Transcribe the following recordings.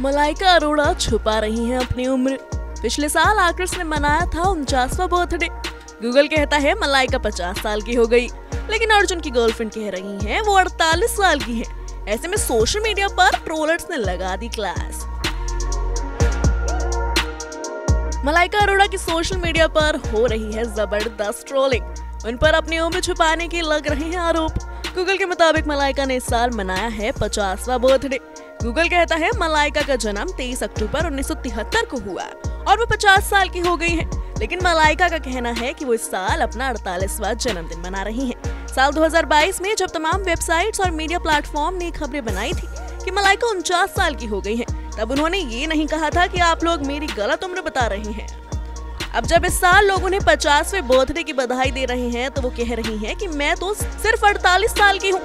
मलाइका अरोड़ा छुपा रही हैं अपनी उम्र। पिछले साल आकृष ने मनाया था 49वां बर्थडे। गूगल कहता है मलाइका 50 साल की हो गई, लेकिन अर्जुन की गर्लफ्रेंड कह रही हैं वो 48 साल की है। ऐसे में सोशल मीडिया पर ट्रोलर्स ने लगा दी क्लास। मलाइका अरोड़ा की सोशल मीडिया पर हो रही है जबरदस्त ट्रोलिंग। उन पर अपनी उम्र छुपाने के लग रहे हैं आरोप। गूगल के मुताबिक मलाइका ने इस साल मनाया है 50वां बर्थडे। गूगल कहता है मलाइका का जन्म 23 अक्टूबर 1973 को हुआ और वो 50 साल की हो गई हैं। लेकिन मलाइका का कहना है कि वो इस साल अपना 48वां जन्मदिन मना रही हैं। साल 2022 में जब तमाम वेबसाइट्स और मीडिया प्लेटफॉर्म ने खबरें बनाई थी कि मलाइका 49 साल की हो गई हैं, तब उन्होंने ये नहीं कहा था कि आप लोग मेरी गलत उम्र बता रहे हैं। अब जब इस साल लोग उन्हें 50वें बर्थडे की बधाई दे रहे हैं तो वो कह रही हैं कि मैं तो सिर्फ 48 साल की हूँ।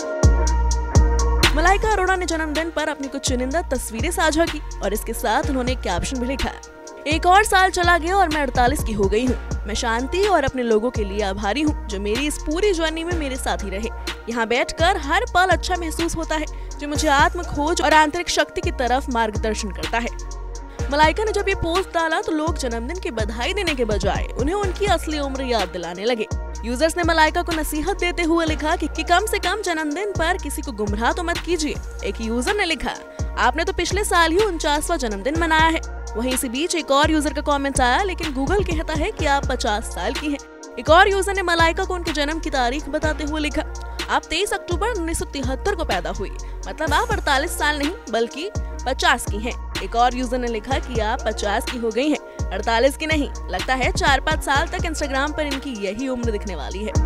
मलाइका अरोड़ा ने जन्मदिन पर अपनी कुछ चुनिंदा तस्वीरें साझा की और इसके साथ उन्होंने कैप्शन भी लिखा, एक और साल चला गया और मैं 48 की हो गई हूँ। मैं शांति और अपने लोगों के लिए आभारी हूँ जो मेरी इस पूरी जर्नी में मेरे साथ ही रहे। यहाँ बैठकर हर पल अच्छा महसूस होता है, जो मुझे आत्म खोज और आंतरिक शक्ति की तरफ मार्गदर्शन करता है। मलाइका ने जब ये पोस्ट डाला तो लोग जन्मदिन की बधाई देने के बजाय उन्हें उनकी असली उम्र याद दिलाने लगे। यूजर्स ने मलाइका को नसीहत देते हुए लिखा कि कम से कम जन्मदिन पर किसी को गुमराह तो मत कीजिए। एक यूजर ने लिखा, आपने तो पिछले साल ही 49वां जन्मदिन मनाया है। वहीं इसी बीच एक और यूजर का कमेंट आया, लेकिन गूगल कहता है कि आप 50 साल की हैं। एक और यूजर ने मलाइका को उनके जन्म की तारीख बताते हुए लिखा, आप 23 अक्टूबर 1973 को पैदा हुई, मतलब आप 48 साल नहीं बल्कि 50 की हैं। एक और यूजर ने लिखा कि आप 50 की हो गई हैं, 48 की नहीं। लगता है 4-5 साल तक इंस्टाग्राम पर इनकी यही उम्र दिखने वाली है।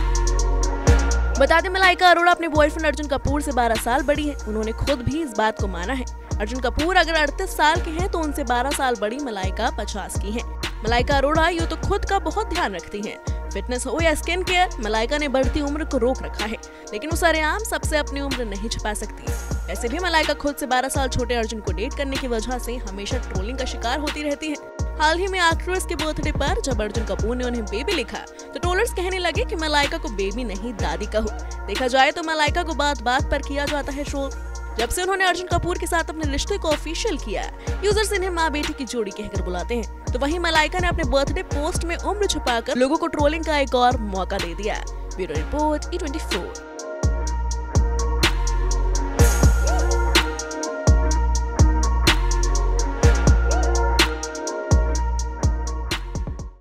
बता दें मलाइका अरोड़ा अपने बॉयफ्रेंड अर्जुन कपूर से 12 साल बड़ी है। उन्होंने खुद भी इस बात को माना है। अर्जुन कपूर अगर 38 साल के हैं तो उनसे 12 साल बड़ी मलाइका 50 की है। मलाइका अरोड़ा यूँ तो खुद का बहुत ध्यान रखती हैं। फिटनेस हो या स्किन केयर, मलाइका ने बढ़ती उम्र को रोक रखा है, लेकिन वो सरेआम सबसे अपनी उम्र नहीं छुपा सकती। वैसे भी मलाइका खुद से 12 साल छोटे अर्जुन को डेट करने की वजह से हमेशा ट्रोलिंग का शिकार होती रहती है। हाल ही में आकृष के बर्थडे पर जब अर्जुन कपूर ने उन्हें बेबी लिखा तो ट्रोलर्स कहने लगे कि मलाइका को बेबी नहीं दादी कहो। देखा जाए तो मलाइका को बात बात पर किया जाता है ट्रोल। जब से उन्होंने अर्जुन कपूर के साथ अपने रिश्ते को ऑफिशियल किया, यूजर्स इन्हें माँ बेटी की जोड़ी कहकर बुलाते हैं। तो वहीं मलाइका ने अपने बर्थडे पोस्ट में उम्र छुपाकर लोगों को ट्रोलिंग का एक और मौका दे दिया। Bureau report E24।